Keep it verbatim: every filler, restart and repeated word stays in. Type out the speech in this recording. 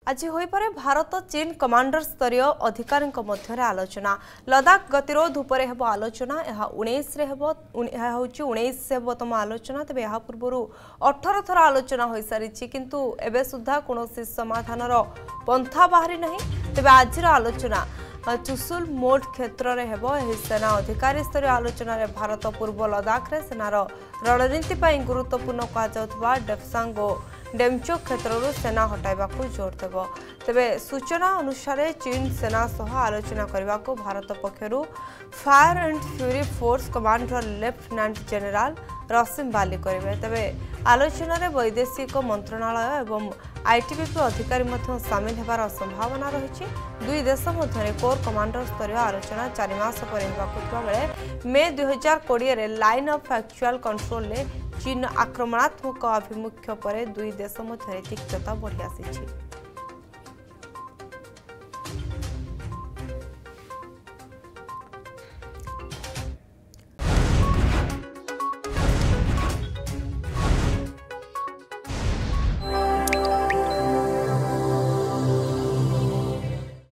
आज होईपरे भारत चीन कमांडर स्तरीय अधिकारी मध्य आलोचना लदाख गतिरोध उपर हेब आलोचना यह उन्नीस उन्नीसतम आलोचना तेज यह पूर्व अठारह थर आलोचना हो सारी किंतु एबे सुधा कौन समाधान पंथा बाहरी नहीं तेज आज आलोचना चुसुल मोड क्षेत्र में हेब सेना अधिकारी स्तरीय आलोचना रे भारत पूर्व लदाख रे सेनार रणनीति गुरुत्वपूर्ण कहुवा डेप्सांग डेमचो क्षेत्र सेना हटाइबा जोर देव तेबे सूचना अनुसार चीन सेना सह आलोचना करने को भारत पक्षरु Fire and Fury force commander lieutenant general Rashim Bali करेंगे तेबे आलोचना रे वैदेशिक मंत्रणालय एवं आईटीबीपी अधिकारी सामिल होबार संभावना रही दुई देश मध्य कोर कमांडर स्तरीय आलोचना चार मास पर मे दुई हजार कोड़े लाइन ऑफ एक्चुअल कंट्रोल चीन आक्रमणात्मक आभिमुख्य पर दुई देश मध्य तिक्तता बढ़ी आसी।